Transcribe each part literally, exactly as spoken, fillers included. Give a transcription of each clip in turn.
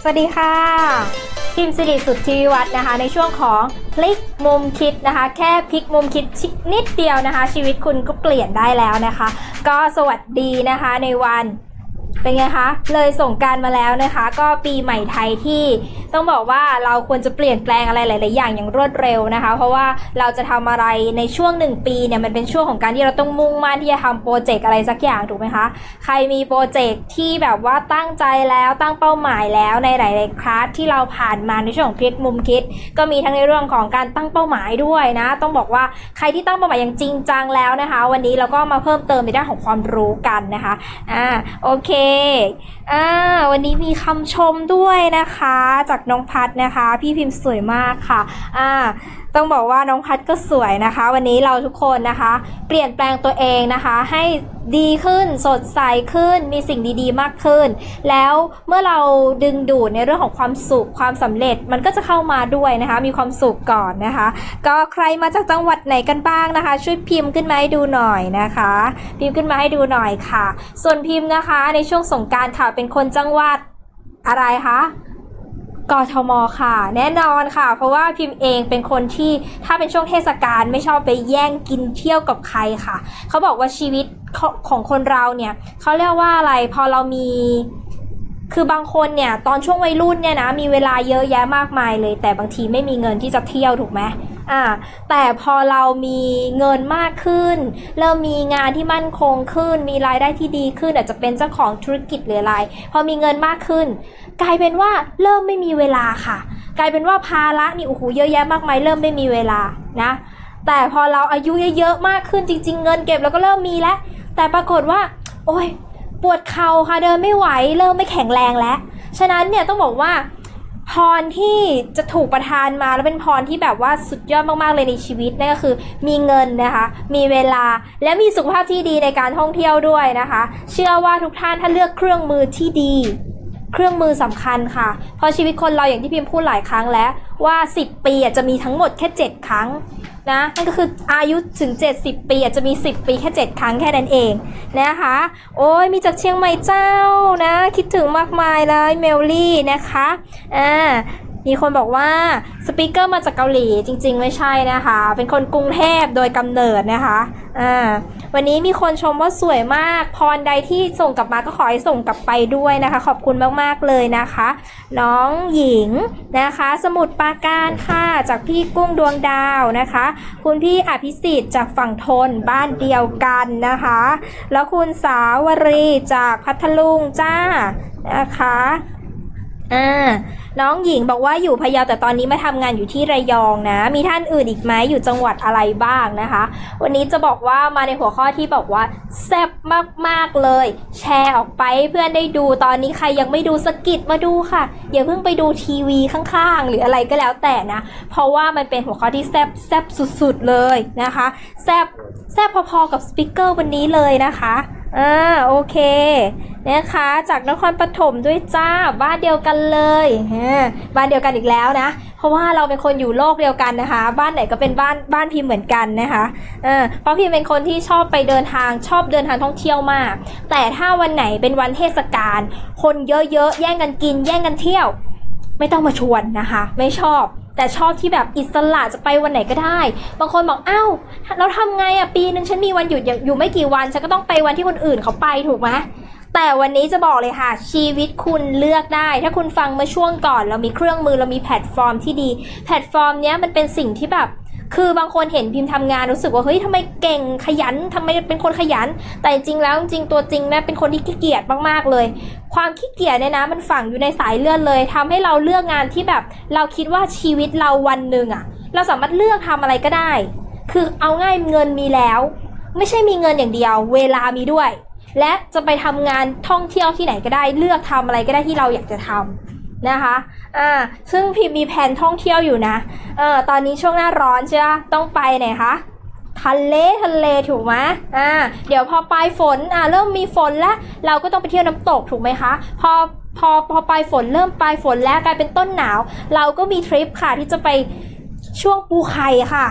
วัสดีค่ะพิมพ์สิริสุทธิวัฒน์นะคะในช่วงของพลิกมุมคิดนะคะแค่พลิกมุมคิดนิดเดียวนะคะชีวิตคุณก็เปลี่ยนได้แล้วนะคะก็สวัสดีนะคะในวันเป็นไงคะเลยสงกรานต์มาแล้วนะคะก็ปีใหม่ไทยที่ต้องบอกว่าเราควรจะเปลี่ยนแปลงอะไรหลายๆอย่างอย่างรวดเร็วนะคะเพราะว่าเราจะทำอะไรในช่วงหนึ่งปีเนี่ยมันเป็นช่วงของการที่เราต้องมุ่งมั่นที่จะทำโปรเจกต์อะไรสักอย่างถูกไหมคะใครมีโปรเจกต์ที่แบบว่าตั้งใจแล้วตั้งเป้าหมายแล้วในหลายๆคลาสที่เราผ่านมาในช่วงของพลิกมุมคิดก็มีทั้งในเรื่องของการตั้งเป้าหมายด้วยนะต้องบอกว่าใครที่ตั้งเป้าหมายอย่างจริงจังแล้วนะคะวันนี้เราก็มาเพิ่มเติมในด้านของความรู้กันนะคะอ่าโอเคอ่าวันนี้มีคำชมด้วยนะคะจากน้องพัดนะคะพี่พิมพ์สวยมากค่ะอ่าต้องบอกว่าน้องพัดก็สวยนะคะวันนี้เราทุกคนนะคะเปลี่ยนแปลงตัวเองนะคะให้ดีขึ้นสดใสขึ้นมีสิ่งดีๆมากขึ้นแล้วเมื่อเราดึงดูดในเรื่องของความสุขความสำเร็จมันก็จะเข้ามาด้วยนะคะมีความสุขก่อนนะคะก็ใครมาจากจังหวัดไหนกันบ้างนะคะช่วยพิมพ์ขึ้นมาให้ดูหน่อยนะคะพิมพ์ขึ้นมาให้ดูหน่อยค่ะส่วนพิมพ์นะคะในช่วงสงกรานต์ค่ะเป็นคนจังหวัดอะไรคะกทมค่ะแน่นอนค่ะเพราะว่าพิมพ์เองเป็นคนที่ถ้าเป็นช่วงเทศกาลไม่ชอบไปแย่งกินเที่ยวกับใครค่ะเขาบอกว่าชีวิตของคนเราเนี่ยเขาเรียกว่าอะไรพอเรามีคือบางคนเนี่ยตอนช่วงวัยรุ่นเนี่ยนะมีเวลาเยอะแยะมากมายเลยแต่บางทีไม่มีเงินที่จะเที่ยวถูกไหมอ่าแต่พอเรามีเงินมากขึ้นเริ่มมีงานที่มั่นคงขึ้นมีรายได้ที่ดีขึ้นอาจจะเป็นเจ้าของธุรกิจหรืออะไรพอมีเงินมากขึ้นกลายเป็นว่าเริ่มไม่มีเวลาค่ะกลายเป็นว่าภาระนี่โอ้โหเยอะแยะมากมายเริ่มไม่มีเวลานะแต่พอเราอายุเยอะๆมากขึ้นจริงๆเงินเก็บเราก็เริ่มมีแล้วแต่ปรากฏว่าโอ๊ยปวดเข่าค่ะเดินไม่ไหวเริ่มไม่แข็งแรงแล้วฉะนั้นเนี่ยต้องบอกว่าพรที่จะถูกประทานมาแล้วเป็นพรที่แบบว่าสุดยอดมากๆเลยในชีวิตนั่นก็คือมีเงินนะคะมีเวลาและมีสุขภาพที่ดีในการท่องเที่ยวด้วยนะคะเชื่อว่าทุกท่านถ้าเลือกเครื่องมือที่ดีเครื่องมือสำคัญค่ะเพราะชีวิตคนเราอย่างที่พิมพ์พูดหลายครั้งแล้วว่าสิบปีจะมีทั้งหมดแค่เจ็ดครั้งนะนั่นก็คืออายุถึงเจ็ดสิบปีจะมีสิบปีแค่เจ็ดครั้งแค่นั้นเองนะคะโอ้ยมีจากเชียงใหม่เจ้านะคิดถึงมากมายเลยเมลลี่นะคะอ่ามีคนบอกว่าสปีกเกอร์มาจากเกาหลีจริงๆไม่ใช่นะคะเป็นคนกรุงเทพโดยกำเนิดนะคะอ่าวันนี้มีคนชมว่าสวยมากพรใดที่ส่งกลับมาก็ขอให้ส่งกลับไปด้วยนะคะขอบคุณมากๆเลยนะคะน้องหญิงนะคะสมุทรปราการค่ะจากพี่กุ้งดวงดาวนะคะคุณพี่อภิสิทธิ์จากฝั่งทนบ้านเดียวกันนะคะแล้วคุณสาวรีจากพัทลุงจ้านะคะอ่าน้องหญิงบอกว่าอยู่พะเยาแต่ตอนนี้มาทำงานอยู่ที่ระยองนะมีท่านอื่นอีกไหมอยู่จังหวัดอะไรบ้างนะคะวันนี้จะบอกว่ามาในหัวข้อที่บอกว่าแซ่บมากๆเลยแชร์ออกไปเพื่อนได้ดูตอนนี้ใครยังไม่ดูสกิดมาดูค่ะอย่าเพิ่งไปดูทีวีข้างๆหรืออะไรก็แล้วแต่นะเพราะว่ามันเป็นหัวข้อที่แซ่บแซ่บสุดๆเลยนะคะแซ่บแซ่บพอๆกับสปีกเกอร์วันนี้เลยนะคะอ่าโอเคนะคะจากนครปฐมด้วยจ้าบ้านเดียวกันเลยบ้านเดียวกันอีกแล้วนะเพราะว่าเราเป็นคนอยู่โลกเดียวกันนะคะบ้านไหนก็เป็นบ้านบ้านพิมเหมือนกันนะคะเออเพราะพิมเป็นคนที่ชอบไปเดินทางชอบเดินทางท่องเที่ยวมากแต่ถ้าวันไหนเป็นวันเทศกาลคนเยอะๆแย่งกันกินแย่งกันเที่ยวไม่ต้องมาชวนนะคะไม่ชอบแต่ชอบที่แบบอิสระจะไปวันไหนก็ได้บางคนบอกอ้าวเราทำไงอ่ะปีนึงฉันมีวันหยุดอยู่ไม่กี่วันฉันก็ต้องไปวันที่คนอื่นเขาไปถูกไหมแต่วันนี้จะบอกเลยค่ะชีวิตคุณเลือกได้ถ้าคุณฟังเมื่อช่วงก่อนเรามีเครื่องมือเรามีแพลตฟอร์มที่ดีแพลตฟอร์มเนี้ยมันเป็นสิ่งที่แบบคือบางคนเห็นพิมพ์ทำงานรู้สึกว่าเฮ้ยทำไมเก่งขยันทำไมเป็นคนขยันแต่จริงแล้วจริงตัวจริงนะเป็นคนที่ขี้เกียจมากๆเลยความขี้เกียจเนี่ยนะมันฝังอยู่ในสายเลือดเลยทำให้เราเลือกงานที่แบบเราคิดว่าชีวิตเราวันหนึ่งอะเราสามารถเลือกทำอะไรก็ได้คือเอาง่ายเงินมีแล้วไม่ใช่มีเงินอย่างเดียวเวลามีด้วยและจะไปทำงานท่องเที่ยวที่ไหนก็ได้เลือกทำอะไรก็ได้ที่เราอยากจะทำนะคะอ่าซึ่งพิมมีแผนท่องเที่ยวอยู่นะเออตอนนี้ช่วงหน้าร้อนใช่ไหมต้องไปไหนคะทะเลทะเลถูกไหมอ่าเดี๋ยวพอปลายฝนอ่าเริ่มมีฝนแล้วเราก็ต้องไปเที่ยวน้ำตกถูกไหมคะพอพอพอปลายฝนเริ่มปลายฝนแล้วกลายเป็นต้นหนาวเราก็มีทริปค่ะที่จะไปช่วงปูไข่ค่ะ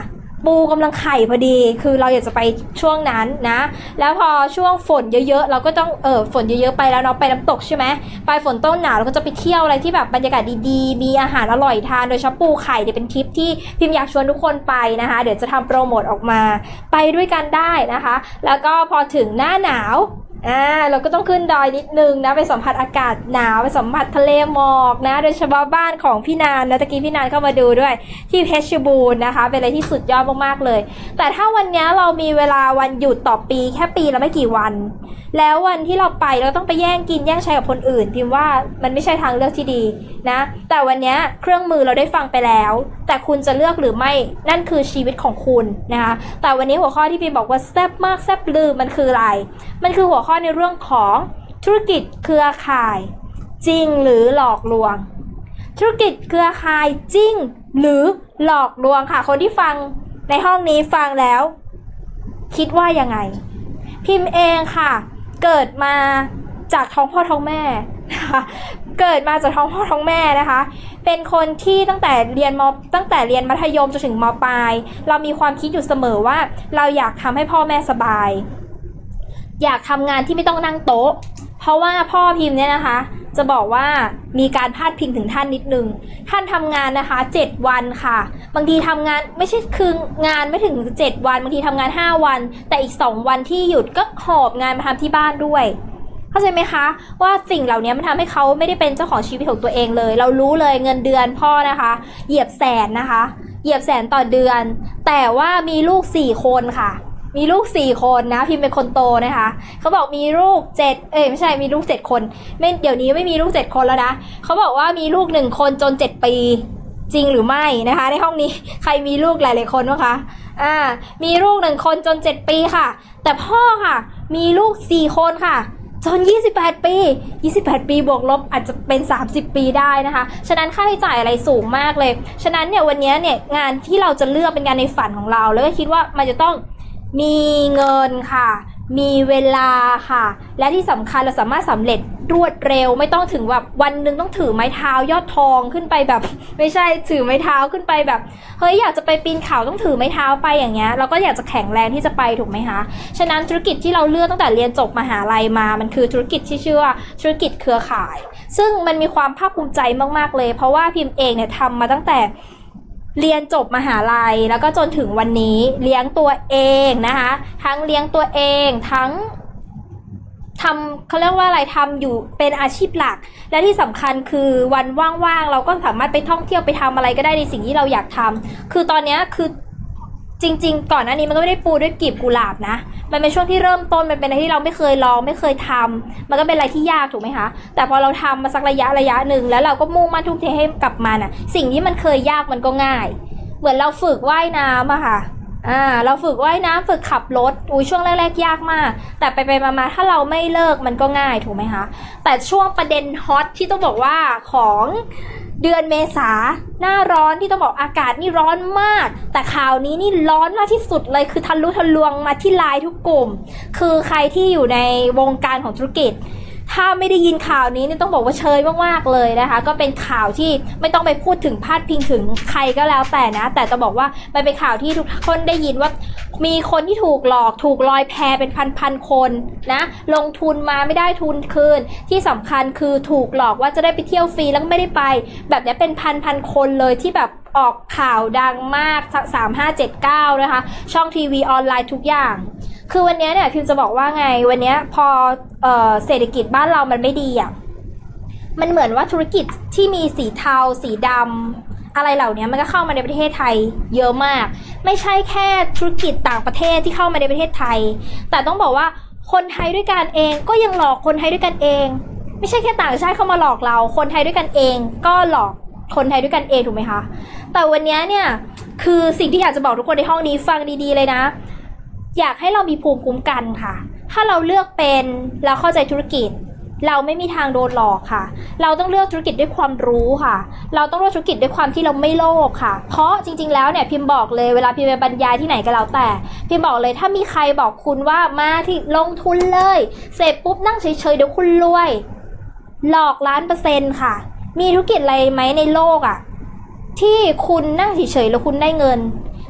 ปูกำลังไข่พอดีคือเราอยากจะไปช่วงนั้นนะแล้วพอช่วงฝนเยอะๆเราก็ต้องเออฝนเยอะๆไปแล้วเนาะไปน้ำตกใช่ไหมไปฝนต้นหนาวเราก็จะไปเที่ยวอะไรที่แบบบรรยากาศดีๆมีอาหารอร่อยทานโดยเฉพาะปูไข่เดี๋ยวเป็นทริปที่พิมอยากชวนทุกคนไปนะคะเดี๋ยวจะทำโปรโมทออกมาไปด้วยกันได้นะคะแล้วก็พอถึงหน้าหนาวอ่าเราก็ต้องขึ้นดอยนิดนึงนะไปสัมผัสอากาศหนาวไปสัมผัสทะเลหมอกนะโดยเฉพาะบ้านของพี่นานนะตะกี้พี่นานเข้ามาดูด้วยที่เพชรบูรณ์นะคะเป็นอะไรที่สุดยอดมากๆเลยแต่ถ้าวันนี้เรามีเวลาวันหยุดต่อปีแค่ปีละไม่กี่วันแล้ววันที่เราไปเราต้องไปแย่งกินแย่งใช้กับคนอื่นพิมว่ามันไม่ใช่ทางเลือกที่ดีนะแต่วันนี้เครื่องมือเราได้ฟังไปแล้วแต่คุณจะเลือกหรือไม่นั่นคือชีวิตของคุณนะคะแต่วันนี้หัวข้อที่พิมบอกว่าแซ่บมากแซ่บลืมมันคืออะไรมันคือหัวข้อในเรื่องของธุรกิจเครือข่ายจริงหรือหลอกลวงธุรกิจเครือข่ายจริงหรือหลอกลวงค่ะคนที่ฟังในห้องนี้ฟังแล้วคิดว่ายังไงพิมพ์เองค่ะเกิดมาจากท้องพ่อท้องแม่นะคะเกิดมาจากท้องพ่อท้องแม่นะคะเป็นคนที่ตั้งแต่เรียนมตั้งแต่เรียนมัธยมจนถึงมปลายเรามีความคิดอยู่เสมอว่าเราอยากทำให้พ่อแม่สบายอยากทำงานที่ไม่ต้องนั่งโต๊ะเพราะว่าพ่อพิมพ์เนี่ยนะคะจะบอกว่ามีการพาดพิงถึงท่านนิดนึงท่านทำงานนะคะเจ็ดวันค่ะบางทีทำงานไม่ใช่คืองานไม่ถึงเจ็ดวันบางทีทำงานห้าวันแต่อีกสองวันที่หยุดก็หอบงานมาทำที่บ้านด้วยเข้าใจไหมคะว่าสิ่งเหล่านี้มันทำให้เขาไม่ได้เป็นเจ้าของชีวิตของตัวเองเลยเรารู้เลยเงินเดือนพ่อนะคะเหยียบแสนนะคะเหยียบแสนต่อเดือนแต่ว่ามีลูกสี่คนค่ะมีลูกสี่คนนะพิมเป็นคนโตนะคะเขาบอกมีลูกเจ็ดเอ้ยไม่ใช่มีลูกเจ็ดคนไม่เดี๋ยวนี้ไม่มีลูกเจ็ดคนแล้วนะเขาบอกว่ามีลูกหนึ่งคนจนเจ็ดปีจริงหรือไม่นะคะในห้องนี้ใครมีลูกหลายๆคนบ้างคะอ่ามีลูกหนึ่งคนจนเจ็ดปีค่ะแต่พ่อค่ะมีลูกสี่คนค่ะจนยี่สิบแปดปียี่สิบแปดปีบวกลบอาจจะเป็นสามสิบปีได้นะคะฉะนั้นค่าใช้จ่ายอะไรสูงมากเลยฉะนั้นเนี่ยวันนี้เนี่ยงานที่เราจะเลือกเป็นงานในฝันของเราแล้วก็คิดว่ามันจะต้องมีเงินค่ะมีเวลาค่ะและที่สำคัญเราสามารถสำเร็จรวดเร็วไม่ต้องถึงแบบวันหนึ่งต้องถือไม้เท้ายอดทองขึ้นไปแบบไม่ใช่ถือไม้เท้าขึ้นไปแบบเฮ้ยอยากจะไปปีนเขาต้องถือไม้เท้าไปอย่างเงี้ยเราก็อยากจะแข็งแรงที่จะไปถูกไหมคะฉะนั้นธุรกิจที่เราเลือกตั้งแต่เรียนจบมหาลัยมามันคือธุรกิจที่ชื่อว่าธุรกิจเครือข่ายซึ่งมันมีความภาคภูมิใจมากๆเลยเพราะว่าพิมพ์เองเนี่ยทำมาตั้งแต่เรียนจบมหาลัยแล้วก็จนถึงวันนี้เลี้ยงตัวเองนะคะทั้งเลี้ยงตัวเองทั้งทำเขาเรียกว่าอะไรทำอยู่เป็นอาชีพหลักและที่สำคัญคือวันว่างๆเราก็สามารถไปท่องเที่ยวไปทำอะไรก็ได้ในสิ่งที่เราอยากทำคือตอนนี้คือจริงๆก่อนหน้านี้มันก็ไม่ได้ปูด้วยกลีบกุหลาบนะมันเป็นช่วงที่เริ่มต้นมันเป็นอะไรที่เราไม่เคยลองไม่เคยทำมันก็เป็นอะไรที่ยากถูกไหมคะแต่พอเราทำมาสักระยะระยะหนึ่งแล้วเราก็มุ่งมั่นทุ่มเทให้กับมันอ่ะสิ่งที่มันเคยยากมันก็ง่ายเหมือนเราฝึกว่ายน้ำอะค่ะอ่าเราฝึกว่ายน้ำฝึกขับรถอุ้ยช่วงแรกๆยากมากแต่ไปไปมาๆถ้าเราไม่เลิกมันก็ง่ายถูกไหมคะแต่ช่วงประเด็นฮอตที่ต้องบอกว่าของเดือนเมษาหน้าร้อนที่ต้องบอกอากาศนี่ร้อนมากแต่ข่าวนี้นี่ร้อนมากที่สุดเลยคือทะลุทะลวงมาที่ไลน์ทุกกลุ่มคือใครที่อยู่ในวงการของธุรกิจถ้าไม่ได้ยินข่าวนี้นี่ต้องบอกว่าเชยมากๆเลยนะคะก็เป็นข่าวที่ไม่ต้องไปพูดถึงพาดพิงถึงใครก็แล้วแต่นะแต่จะบอกว่ามันเป็นข่าวที่ทุกคนได้ยินว่ามีคนที่ถูกหลอกถูกลอยแพเป็นพันๆคนนะลงทุนมาไม่ได้ทุนคืนที่สำคัญคือถูกหลอกว่าจะได้ไปเที่ยวฟรีแล้วไม่ได้ไปแบบนี้เป็นพันๆคนเลยที่แบบออกข่าวดังมากสามห้าเจ็ดเก้านะคะช่องทีวีออนไลน์ทุกอย่างคือวันนี้เนี่ยพิมจะบอกว่าไงวันนี้พอเอ่อเศรษฐกิจบ้านเรามันไม่ดีอ่ะมันเหมือนว่าธุรกิจที่มีสีเทาสีดำอะไรเหล่านี้มันก็เข้ามาในประเทศไทยเยอะมากไม่ใช่แค่ธุรกิจต่างประเทศที่เข้ามาในประเทศไทยแต่ต้องบอกว่าคนไทยด้วยกันเองก็ยังหลอกคนไทยด้วยกันเองไม่ใช่แค่ต่างชาติเข้ามาหลอกเราคนไทยด้วยกันเองก็หลอกคนไทยด้วยกันเองถูกไหมคะแต่วันนี้เนี่ยคือสิ่งที่อยากจะบอกทุกคนในห้องนี้ฟังดีๆเลยนะอยากให้เรามีภูมิคุ้มกันค่ะถ้าเราเลือกเป็นเราเข้าใจธุรกิจเราไม่มีทางโดนหลอกค่ะเราต้องเลือกธุรกิจด้วยความรู้ค่ะเราต้องเลือกธุรกิจด้วยความที่เราไม่โลภค่ะเพราะจริงๆแล้วเนี่ยพิมพ์บอกเลยเวลาพิมพ์ไปบรรยายที่ไหนก็แล้วแต่พิมพ์บอกเลยถ้ามีใครบอกคุณว่ามาที่ลงทุนเลยเสร็จปุ๊บนั่งเฉยๆเดี๋ยวคุณรวยหลอกล้านเปอร์เซ็นต์ค่ะมีธุรกิจอะไรไหมในโลกอ่ะที่คุณนั่งเฉยๆแล้วคุณได้เงิน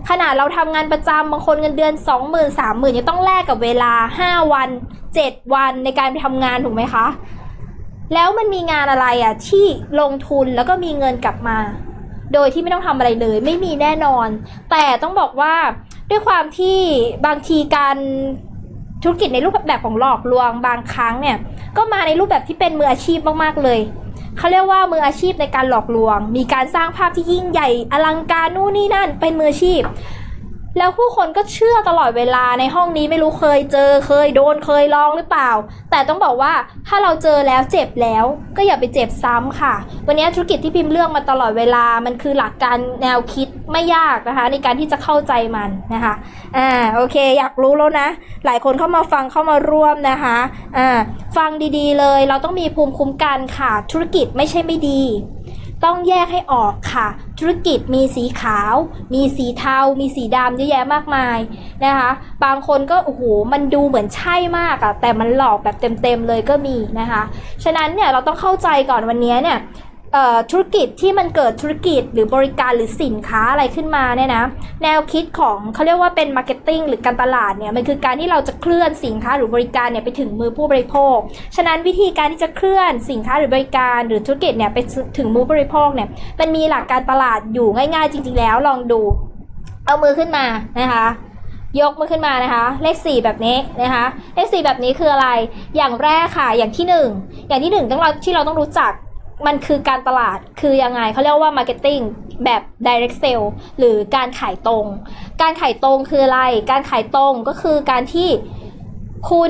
ขนาดเราทำงานประจำบางคนเงินเดือน สองหมื่น สามหมื่น ยังต้องแลกกับเวลาห้าวันเจ็ดวันในการไปทำงานถูกไหมคะแล้วมันมีงานอะไรอ่ะที่ลงทุนแล้วก็มีเงินกลับมาโดยที่ไม่ต้องทำอะไรเลยไม่มีแน่นอนแต่ต้องบอกว่าด้วยความที่บางทีการธุรกิจในรูปแบบของหลอกลวงบางครั้งเนี่ยก็มาในรูปแบบที่เป็นมืออาชีพมากๆเลยเขาเรียกว่ามืออาชีพในการหลอกลวงมีการสร้างภาพที่ยิ่งใหญ่อลังการนู่นนี่นั่นเป็นมืออาชีพแล้วผู้คนก็เชื่อตลอดเวลาในห้องนี้ไม่รู้เคยเจอเคยโดนเคยลองหรือเปล่าแต่ต้องบอกว่าถ้าเราเจอแล้วเจ็บแล้วก็อย่าไปเจ็บซ้ำค่ะวันนี้ธุรกิจที่พิมพ์เลือกมาตลอดเวลามันคือหลักการแนวคิดไม่ยากนะคะในการที่จะเข้าใจมันนะคะอ่าโอเคอยากรู้แล้วนะหลายคนเข้ามาฟังเข้ามาร่วมนะคะอ่าฟังดีๆเลยเราต้องมีภูมิคุ้มกันค่ะธุรกิจไม่ใช่ไม่ดีต้องแยกให้ออกค่ะธุรกิจมีสีขาวมีสีเทามีสีดำเยอะแยะมากมายนะคะบางคนก็โอ้โหมันดูเหมือนใช่มากอะแต่มันหลอกแบบเต็มๆเลยก็มีนะคะฉะนั้นเนี่ยเราต้องเข้าใจก่อนวันนี้เนี่ยธุรกิจที่มันเกิดธุรกิจหรือบริการหรือสินค้าอะไรขึ้นมาเนี่ยนะแนวคิดของเขาเรียกว่าเป็นมาร์เก็ตติ้งหรือการตลาดเนี่ยมันคือการที่เราจะเคลื่อนสินค้าหรือบริการเนี่ยไปถึงมือผู้บริโภคฉะนั้นวิธีการที่จะเคลื่อนสินค้าหรือบริการหรือธุรกิจเนี่ยไปถึงมือผู้บริโภคเนี่ยมันมีหลักการตลาดอยู่ง่ายๆจริงๆแล้วลองดูเอามือขึ้นมานะคะยกมือขึ้นมานะคะเลขสี่แบบนี้นะคะเลขสี่แบบนี้คืออะไรอย่างแรกค่ะอย่างที่หนึ่งอย่างที่หนึ่งต้องเราที่เราต้องรู้จักมันคือการตลาดคือยังไงเขาเรียกว่า marketing แบบ direct sale หรือการขายตรงการขายตรงคืออะไรการขายตรงก็คือการที่คุณ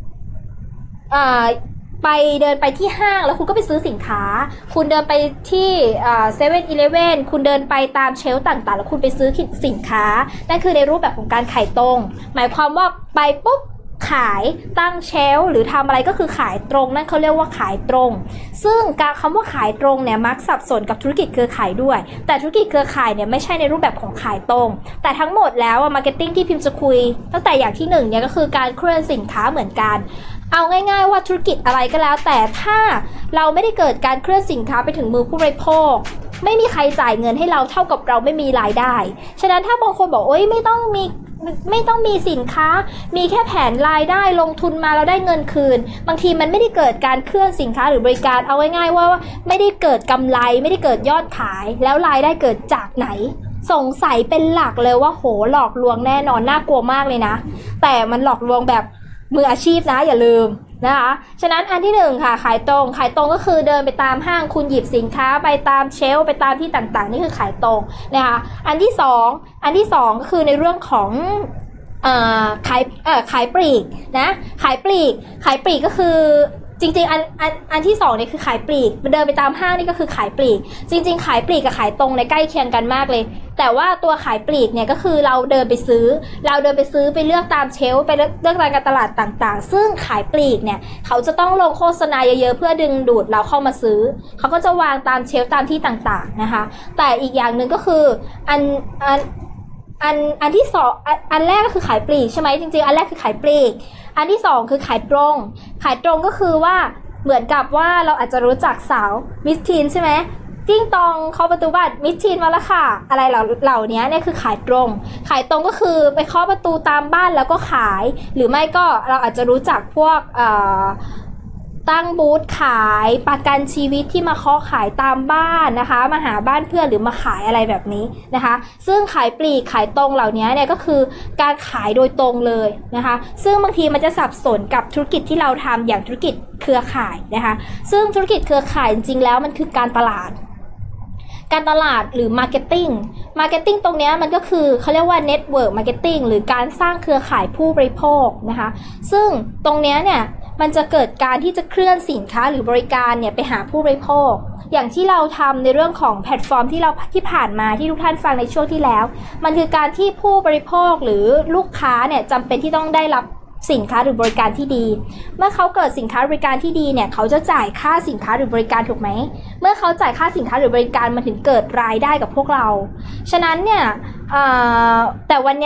ไปเดินไปที่ห้างแล้วคุณก็ไปซื้อสินค้าคุณเดินไปที่เซเว่นอีเลฟเว่นคุณเดินไปตามเชลฟ์ต่างๆแล้วคุณไปซื้อสินค้านั่นคือในรูปแบบของการขายตรงหมายความว่าไปปุ๊บขายตั้งเชลฟ์หรือทำอะไรก็คือขายตรงนั่นเขาเรียกว่าขายตรงซึ่งการคำว่าขายตรงเนี่ยมักสับสนกับธุรกิจเครือข่ายด้วยแต่ธุรกิจเครือข่ายเนี่ยไม่ใช่ในรูปแบบของขายตรงแต่ทั้งหมดแล้วมาร์เก็ตติ้งที่พิมพ์จะคุยตั้งแต่อย่างที่หนึ่งเนี่ยก็คือการเคลื่อนสินค้าเหมือนกันเอาง่ายๆว่าธุรกิจอะไรก็แล้วแต่ถ้าเราไม่ได้เกิดการเคลื่อนสินค้าไปถึงมือผู้บริโภคไม่มีใครจ่ายเงินให้เราเท่ากับเราไม่มีรายได้ฉะนั้นถ้าบางคนบอกโอ๊ยไม่ต้องมีไม่ต้องมีสินค้ามีแค่แผนรายได้ลงทุนมาแล้วได้เงินคืนบางทีมันไม่ได้เกิดการเคลื่อนสินค้าหรือบริการเอาง่ายๆว่าไม่ได้เกิดกำไรไม่ได้เกิดยอดขายแล้วรายได้เกิดจากไหนสงสัยเป็นหลักเลยว่าโหหลอกลวงแน่นอนน่ากลัวมากเลยนะแต่มันหลอกลวงแบบมืออาชีพนะอย่าลืมนะคะฉะนั้นอันที่หนึ่งค่ะขายตรงขายตรงก็คือเดินไปตามห้างคุณหยิบสินค้าไปตามเชลฟ์ไปตามที่ต่างๆนี่คือขายตรงนะคะอันที่สองอันที่สองก็คือในเรื่องของเอ่อขายเอ่อขายปลีกนะขายปลีกขายปลีกก็คือจริงๆอันอันอันที่สองเนี่ยคือขายปลีกเดินไปตามห้างนี่ก็คือขายปลีกจริงๆขายปลีกกับขายตรงในใกล้เคียงกันมากเลยแต่ว่าตัวขายปลีกเนี่ยก็คือเราเดินไปซื้อเราเดินไปซื้อไปเลือกตามเชลฟ์ไปเลือกตามการตลาดต่างๆซึ่งขายปลีกเนี่ยเขาจะต้องลงโฆษณาเยอะๆเพื่อดึงดูดเราเข้ามาซื้อเขาก็จะวางตามเชลฟ์ตามที่ต่างๆนะคะแต่อีกอย่างหนึ่งก็คืออันอันอันอันที่สองอันอันแรกก็คือขายปลีกใช่ไหมจริงๆอันแรกคือขายปลีกอันที่สองคือขายตรงขายตรงก็คือว่าเหมือนกับว่าเราอาจจะรู้จักสาวมิสทีนใช่ไหมกิ้งตองเคาะประตูบ้านมิสทีนมาแล้วค่ะอะไรเหล่าเหล่านี้เนี่ยคือขายตรงขายตรงก็คือไปเคาะประตูตามบ้านแล้วก็ขายหรือไม่ก็เราอาจจะรู้จักพวกเอ่อตั้งบูธขายประกันชีวิตที่มาเคาะขายตามบ้านนะคะมาหาบ้านเพื่อนหรือมาขายอะไรแบบนี้นะคะซึ่งขายปลีกขายตรงเหล่านี้เนี่ยก็คือการขายโดยตรงเลยนะคะซึ่งบางทีมันจะสับสนกับธุรกิจที่เราทำอย่างธุรกิจเครือข่ายนะคะซึ่งธุรกิจเครือข่ายจริงๆแล้วมันคือการตลาดการตลาดหรือ marketing marketing ตรงนี้มันก็คือเขาเรียกว่า network marketing หรือการสร้างเครือข่ายผู้บริโภคนะคะซึ่งตรงนี้เนี่ยมันจะเกิดการที่จะเคลื่อนสินค้าหรือบริการเนี่ยไปหาผู้บริโภคอย่างที่เราทำในเรื่องของแพลตฟอร์มที่เราที่ผ่านมาที่ทุกท่านฟังในช่วงที่แล้วมันคือการที่ผู้บริโภคหรือลูกค้าเนี่ยจำเป็นที่ต้องได้รับสินค้าหรือบริการที่ดีเมื่อเขาเกิดสินค้าบริการที่ดีเนี่ยเขาจะจ่ายค่าสินค้าหรือบริการถูกไหมเมื่อเขาจ่ายค่าสินค้าหรือบริการมันถึงเกิดรายได้กับพวกเราฉะนั้นเนี่ยแต่วันนี้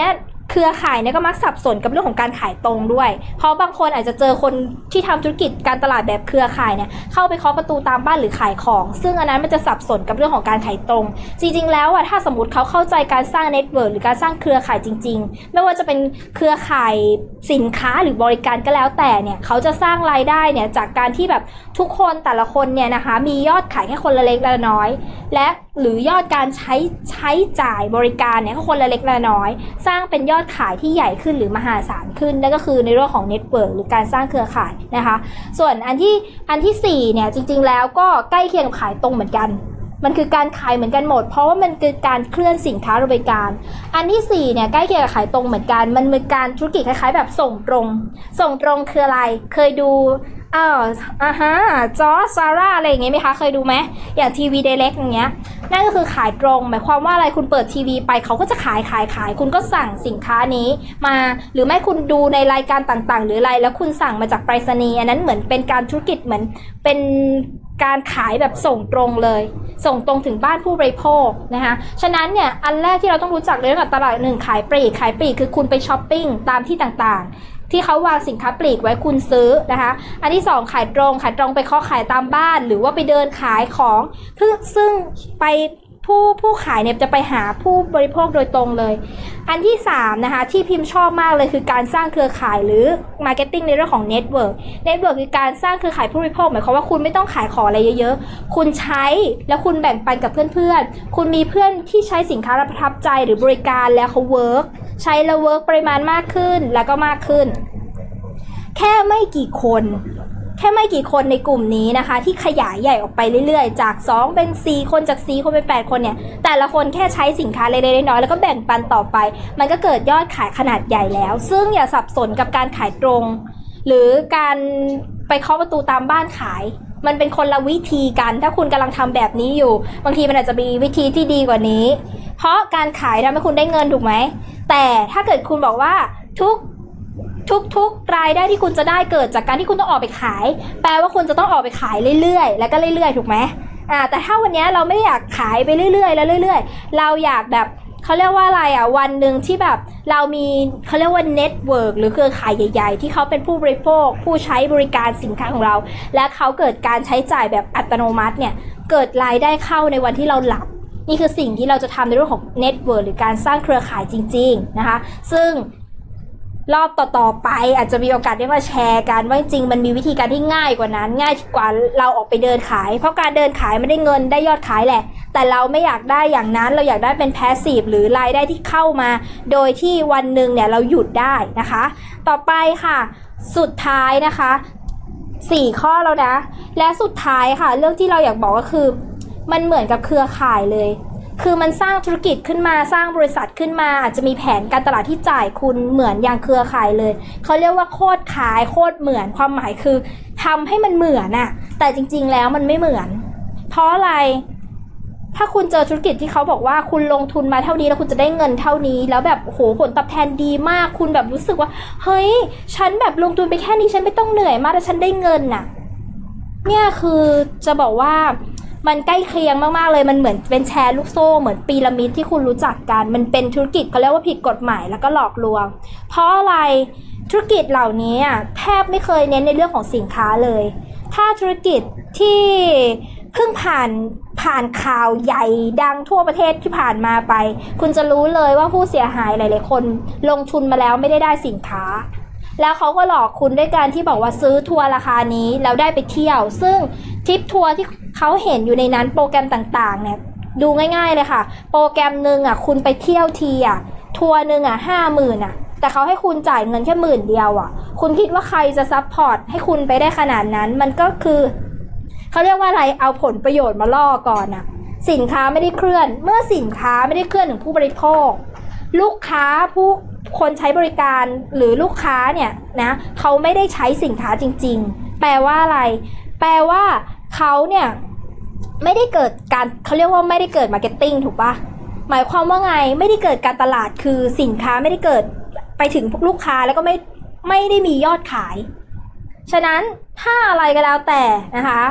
เครือข่ายเนี่ยก็มักสับสนกับเรื่องของการขายตรงด้วยเพราะบางคนอาจจะเจอคนที่ทำธุรกิจการตลาดแบบเครือข่ายเนี่ยเข้าไปเคาะประตูตามบ้านหรือขายของซึ่งอันนั้นมันจะสับสนกับเรื่องของการขายตรงจริงๆแล้วอ่ะถ้าสมมติเขาเข้าใจการสร้างเน็ตเวิร์กหรือการสร้างเครือข่ายจริงๆไม่ว่าจะเป็นเครือข่ายสินค้าหรือบริการก็แล้วแต่เนี่ยเขาจะสร้างรายได้เนี่ยจากการที่แบบทุกคนแต่ละคนเนี่ยนะคะมียอดขายแค่คนละเล็กละน้อยและหรือยอดการใช้ใช้จ่ายบริการเนี่ยก็คนละเล็กละน้อยสร้างเป็นยอดขายที่ใหญ่ขึ้นหรือมหาศาลขึ้นนั่นก็คือในเรื่องของเน็ตเวิร์กหรือการสร้างเครือข่ายนะคะส่วนอันที่อันที่สี่เนี่ยจริงๆแล้วก็ใกล้เคียงกับขายตรงเหมือนกันมันคือการขายเหมือนกันหมดเพราะว่ามันคือการเคลื่อนสินค้าหรือบริการอันที่สี่เนี่ยใกล้เคียงกับขายตรงเหมือนกันมันเป็นการธุรกิจคล้ายๆแบบส่งตรงส่งตรงคืออะไรเคยดูอ้าวอ่าฮะจอร์จซาร่าอะไรอย่างเงี้ยไหมคะเคยดูไหมอย่างทีวีไดเรกอย่างเงี้ยนั่นก็คือขายตรงหมายความว่าอะไรคุณเปิดทีวีไปเขาก็จะขายขายขายคุณก็สั่งสินค้านี้มาหรือไม่คุณดูในรายการต่างๆหรืออะไรแล้วคุณสั่งมาจากไปรษณีย์อันนั้นเหมือนเป็นการธุรกิจเหมือนเป็นการขายแบบส่งตรงเลยส่งตรงถึงบ้านผู้บริโภคนะคะฉะนั้นเนี่ยอันแรกที่เราต้องรู้จักเรื่องกับตลาดหนึ่งขายปลีกขายปลีกคือคุณไปช้อปปิ้งตามที่ต่างๆที่เขาวางสินค้าปลีกไว้คุณซื้อนะคะอันที่สองขายตรงขายตรงไปเคาะขายตามบ้านหรือว่าไปเดินขายของซึ่งไปผู้ผู้ขายเนี่ยจะไปหาผู้บริโภคโดยตรงเลยอันที่สามนะคะที่พิมพ์ชอบมากเลยคือการสร้างเครือข่ายหรือมาร์เก็ตติ้งในเรื่องของเน็ตเวิร์กเน็ตเวิร์กคือการสร้างเครือข่ายผู้บริโภคหมายความว่าคุณไม่ต้องขายของอะไรเยอะๆคุณใช้แล้วคุณแบ่งปันกับเพื่อนๆคุณมีเพื่อนที่ใช้สินค้าประทับใจหรือบริการแล้วเขาเวิร์กใช้แล้วเวิร์กปริมาณมากขึ้นแล้วก็มากขึ้นแค่ไม่กี่คนแค่ไม่กี่คนในกลุ่มนี้นะคะที่ขยายใหญ่ออกไปเรื่อยๆจากสองเป็นสี่คนจากสี่คนเป็นแปดคนเนี่ยแต่ละคนแค่ใช้สินค้าเล็กๆน้อยๆแล้วก็แบ่งปันต่อไปมันก็เกิดยอดขายขนาดใหญ่แล้วซึ่งอย่าสับสนกับการขายตรงหรือการไปเคาะประตูตามบ้านขายมันเป็นคนละวิธีกันถ้าคุณกำลังทำแบบนี้อยู่บางทีมันอาจจะมีวิธีที่ดีกว่านี้เพราะการขายทำให้คุณได้เงินถูกไหมแต่ถ้าเกิดคุณบอกว่าทุกทุกๆรายได้ที่คุณจะได้เกิดจากการที่คุณต้องออกไปขายแปลว่าคุณจะต้องออกไปขายเรื่อยๆแล้วก็เรื่อยๆถูกไหมอ่าแต่ถ้าวันนี้เราไม่อยากขายไปเรื่อยๆแล้วเรื่อยๆเราอยากแบบเขาเรียกว่าอะไรอ่ะวันหนึ่งที่แบบเรามีเขาเรียกว่าเน็ตเวิร์กหรือเครือข่ายใหญ่ๆที่เขาเป็นผู้บริโภคผู้ใช้บริการสินค้าของเราและเขาเกิดการใช้จ่ายแบบอัตโนมัติเนี่ยเกิดรายได้เข้าในวันที่เราหลับนี่คือสิ่งที่เราจะทำในเรื่องของเน็ตเวิร์กหรือการสร้างเครือข่ายจริงๆนะคะซึ่งรอบต่อๆไปอาจจะมีโอกาสได้มาแชร์กันว่าจริงมันมีวิธีการที่ง่ายกว่านั้นง่ายกว่าเราออกไปเดินขายเพราะการเดินขายไม่ได้เงินได้ยอดขายแหละแต่เราไม่อยากได้อย่างนั้นเราอยากได้เป็นแพสซีฟหรือรายได้ที่เข้ามาโดยที่วันหนึ่งเนี่ยเราหยุดได้นะคะต่อไปค่ะสุดท้ายนะคะสี่ข้อแล้วนะและสุดท้ายค่ะเรื่องที่เราอยากบอกก็คือมันเหมือนกับเครือข่ายเลยคือมันสร้างธุรกิจขึ้นมาสร้างบริษัทขึ้นมาอาจจะมีแผนการตลาดที่จ่ายคุณเหมือนอย่างเครือข่ายเลยเขาเรียกว่าโคตรขายโคตรเหมือนความหมายคือทำให้มันเหมือนอะแต่จริงๆแล้วมันไม่เหมือนเพราะอะไรถ้าคุณเจอธุรกิจที่เขาบอกว่าคุณลงทุนมาเท่านี้แล้วคุณจะได้เงินเท่านี้แล้วแบบโหผลตอบแทนดีมากคุณแบบรู้สึกว่าเฮ้ยฉันแบบลงทุนไปแค่นี้ฉันไม่ต้องเหนื่อยมากแต่ฉันได้เงินน่ะเนี่ยคือจะบอกว่ามันใกล้เคียงมากๆเลยมันเหมือนเป็นแชร์ลูกโซ่เหมือนพีระมิดที่คุณรู้จักกันมันเป็นธุรกิจเขาเรียกว่าผิดกฎหมายแล้วก็หลอกลวงเพราะอะไรธุรกิจเหล่านี้แทบไม่เคยเน้นในเรื่องของสินค้าเลยถ้าธุรกิจที่เพิ่งผ่านผ่านข่าวใหญ่ดังทั่วประเทศที่ผ่านมาไปคุณจะรู้เลยว่าผู้เสียหายหลายๆคนลงทุนมาแล้วไม่ได้ได้สินค้าแล้วเขาก็หลอกคุณด้วยการที่บอกว่าซื้อทัวร์ราคานี้แล้วได้ไปเที่ยวซึ่งทริปทัวร์ที่เขาเห็นอยู่ในนั้นโปรแกรมต่างๆเนี่ยดูง่ายๆเลยค่ะโปรแกรมหนึ่งอ่ะคุณไปเที่ยวทีอ่ะทัวร์หนึ่งอ่ะห้าหมื่นอ่ะแต่เขาให้คุณจ่ายเงินแค่หมื่นเดียวอ่ะคุณคิดว่าใครจะซัพพอร์ตให้คุณไปได้ขนาดนั้นมันก็คือเขาเรียกว่าอะไรเอาผลประโยชน์มาล่อก่อนอ่ะสินค้าไม่ได้เคลื่อนเมื่อสินค้าไม่ได้เคลื่อนถึงผู้บริโภคลูกค้าผู้คนใช้บริการหรือลูกค้าเนี่ยนะเขาไม่ได้ใช้สินค้าจริงๆแปลว่าอะไรแปลว่าเขาเนี่ยไม่ได้เกิดการเขาเรียกว่าไม่ได้เกิดมาร์เก็ตติ้งถูกปะหมายความว่าไงไม่ได้เกิดการตลาดคือสินค้าไม่ได้เกิดไปถึงลูกค้าแล้วก็ไม่ไม่ได้มียอดขายฉะนั้นถ้าอะไรก็แล้วแต่นะคะ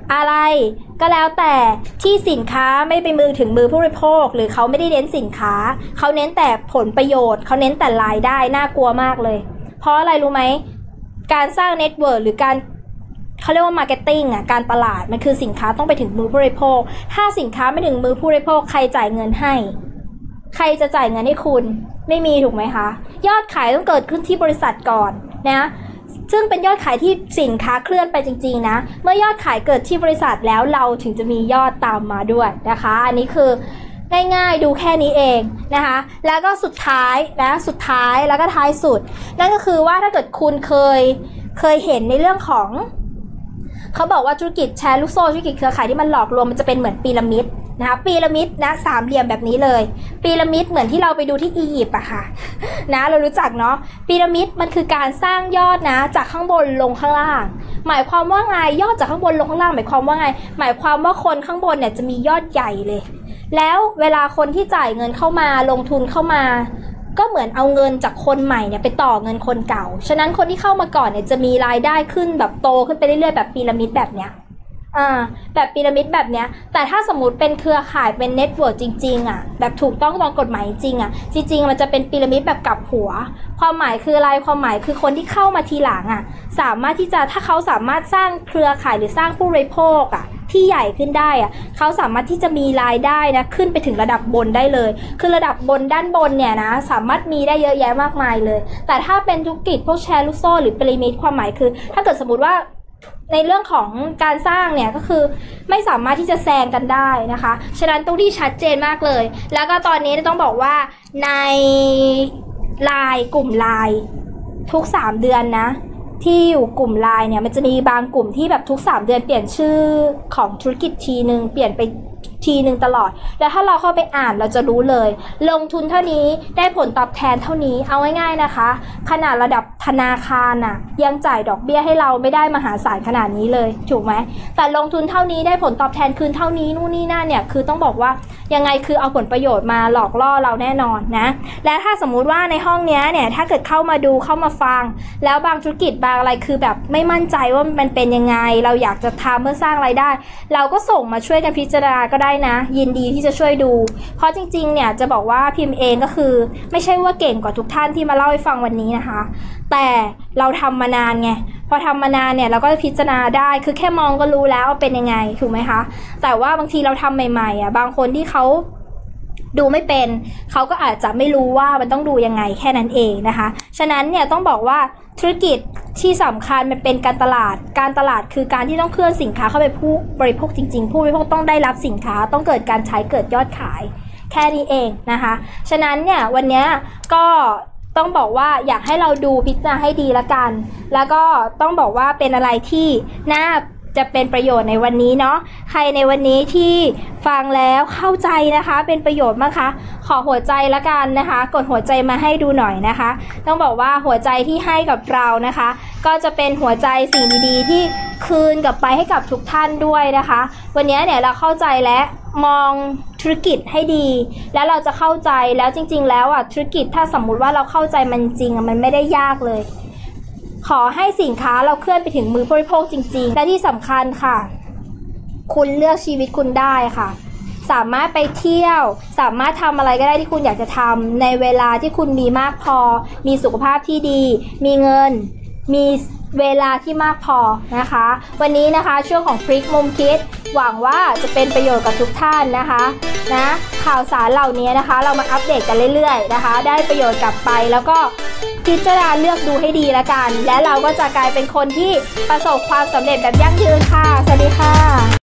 อะไรก็แล้วแต่ที่สินค้าไม่ไปมือถึงมือผู้บริโภคหรือเขาไม่ได้เน้นสินค้าเขาเน้นแต่ผลประโยชน์เขาเน้นแต่รายได้น่ากลัวมากเลยเพราะอะไรรู้ไหมการสร้างเน็ตเวิร์คหรือการเขาเรียกว่ามาร์เก็ตติ้งอ่ะการตลาดมันคือสินค้าต้องไปถึงมือผู้บริโภคถ้าสินค้าไม่ถึงมือผู้บริโภคใครจ่ายเงินให้ใครจะจ่ายเงินให้คุณไม่มีถูกไหมคะยอดขายต้องเกิดขึ้นที่บริษัทก่อนนะซึ่งเป็นยอดขายที่สินค้าเคลื่อนไปจริงๆนะเมื่อยอดขายเกิดที่บริษัทแล้วเราถึงจะมียอดตามมาด้วยนะคะอันนี้คือง่ายๆดูแค่นี้เองนะคะแล้วก็สุดท้ายนะสุดท้ายแล้วก็ท้ายสุดนั่นก็คือว่าถ้าเกิดคุณเคยเคยเห็นในเรื่องของเขาบอกว่าธุรกิจแชร์ลูกโซ่ธุรกิจเครือข่ายที่มันหลอกลวงมันจะเป็นเหมือนพีระมิดนะคะพีระมิดนะสามเหลี่ยมแบบนี้เลยพีระมิดเหมือนที่เราไปดูที่อียิปต์อะค่ะนะเรารู้จักเนาะพีระมิดมันคือการสร้างยอดนะจากข้างบนลงข้างล่างหมายความว่าไงยอดจากข้างบนลงข้างล่างหมายความว่าไงหมายความว่าคนข้างบนเนี่ยจะมียอดใหญ่เลยแล้วเวลาคนที่จ่ายเงินเข้ามาลงทุนเข้ามาก็เหมือนเอาเงินจากคนใหม่เนี่ยไปต่อเงินคนเก่าฉะนั้นคนที่เข้ามาก่อนเนี่ยจะมีรายได้ขึ้นแบบโตขึ้นไปเรื่อยๆแบบพีระมิดแบบเนี้ยอ่าแบบพีระมิดแบบเนี้ยแต่ถ้าสมมติเป็นเครือข่ายเป็นเน็ตเวิร์คจริงๆอ่ะแบบถูกต้องตามกฎหมายจริงอ่ะจริงๆมันจะเป็นพีระมิดแบบกลับหัวความหมายคืออะไรความหมายคือคนที่เข้ามาทีหลังอ่ะสามารถที่จะถ้าเขาสามารถสร้างเครือข่ายหรือสร้างผู้บริโภคอ่ะที่ใหญ่ขึ้นได้อ่ะเขาสามารถที่จะมีรายได้นะขึ้นไปถึงระดับบนได้เลยคือระดับบนด้านบนเนี่ยนะสามารถมีได้เยอะแยะมากมายเลยแต่ถ้าเป็นธุรกิจพวกแชร์ลูกโซ่หรือพีระมิดความหมายคือถ้าเกิดสมมติว่าในเรื่องของการสร้างเนี่ยก็คือไม่สามารถที่จะแซงกันได้นะคะฉะนั้นตรงที่ชัดเจนมากเลยแล้วก็ตอนนี้ต้องบอกว่าในไลน์กลุ่มไลน์ทุกสามเดือนนะที่อยู่กลุ่มไลน์เนี่ยมันจะมีบางกลุ่มที่แบบทุกสามเดือนเปลี่ยนชื่อของธุรกิจทีนึงเปลี่ยนไปทีนึงตลอดแล้วถ้าเราเข้าไปอ่านเราจะรู้เลยลงทุนเท่านี้ได้ผลตอบแทนเท่านี้เอาง่ายๆนะคะขนาดระดับธนาคารน่ะยังจ่ายดอกเบี้ยให้เราไม่ได้มหาศาลขนาดนี้เลยถูกไหมแต่ลงทุนเท่านี้ได้ผลตอบแทนคืนเท่านี้นู่นนี่นั่นเนี่ยคือต้องบอกว่ายังไงคือเอาผลประโยชน์มาหลอกล่อเราแน่นอนนะและถ้าสมมุติว่าในห้องนี้เนี่ยถ้าเกิดเข้ามาดูเข้ามาฟังแล้วบางธุรกิจบางอะไรคือแบบไม่มั่นใจว่ามันเป็นยังไงเราอยากจะทำเพื่อสร้างรายได้เราก็ส่งมาช่วยกันพิจารณาก็ได้นะยินดีที่จะช่วยดูเพราะจริงๆเนี่ยจะบอกว่าพิมพ์เองก็คือไม่ใช่ว่าเก่งกว่าทุกท่านที่มาเล่าให้ฟังวันนี้นะคะแต่เราทำมานานไงพอทำมานานเนี่ยเราก็พิจารณาได้คือแค่มองก็รู้แล้วว่าเป็นยังไงถูกไหมคะแต่ว่าบางทีเราทำใหม่ๆอ่ะบางคนที่เขาดูไม่เป็นเขาก็อาจจะไม่รู้ว่ามันต้องดูยังไงแค่นั้นเองนะคะฉะนั้นเนี่ยต้องบอกว่าธุรกิจที่สำคัญมันเป็นการตลาดการตลาดคือการที่ต้องเคลื่อนสินค้าเข้าไปผู้บริโภคจริงๆผู้บริโภคต้องได้รับสินค้าต้องเกิดการใช้เกิดยอดขายแค่นี้เองนะคะฉะนั้นเนี่ยวันนี้ก็ต้องบอกว่าอยากให้เราดูพิจารณาให้ดีละกันแล้วก็ต้องบอกว่าเป็นอะไรที่น่าจะเป็นประโยชน์ในวันนี้เนาะใครในวันนี้ที่ฟังแล้วเข้าใจนะคะเป็นประโยชน์มากคะขอหัวใจละกันนะคะกดหัวใจมาให้ดูหน่อยนะคะต้องบอกว่าหัวใจที่ให้กับเรานะคะก็จะเป็นหัวใจสิ่งดีๆที่คืนกลับไปให้กับทุกท่านด้วยนะคะวันนี้เนี่ยเราเข้าใจและมองธุรกิจให้ดีแล้วเราจะเข้าใจแล้วจริงๆแล้วอ่ะธุรกิจถ้าสมมุติว่าเราเข้าใจมันจริงมันไม่ได้ยากเลยขอให้สินค้าเราเคลื่อนไปถึงมือผู้บริโภคจริงๆและที่สำคัญค่ะคุณเลือกชีวิตคุณได้ค่ะสามารถไปเที่ยวสามารถทำอะไรก็ได้ที่คุณอยากจะทำในเวลาที่คุณมีมากพอมีสุขภาพที่ดีมีเงินมีเวลาที่มากพอนะคะวันนี้นะคะช่วงของพลิกมุมคิดหวังว่าจะเป็นประโยชน์กับทุกท่านนะคะนะข่าวสารเหล่านี้นะคะเรามาอัปเดตกันเรื่อยๆนะคะได้ประโยชน์กลับไปแล้วก็พิจารณาเลือกดูให้ดีละกันและเราก็จะกลายเป็นคนที่ประสบความสำเร็จแบบยั่งยืนค่ะสวัสดีค่ะ